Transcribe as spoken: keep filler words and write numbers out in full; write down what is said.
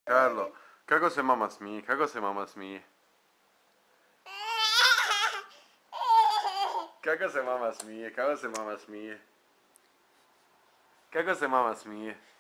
Carlo, kako se mama smije, kako se mama smije? Kako se mama smije, kako se mama smije? Kako se mama smije?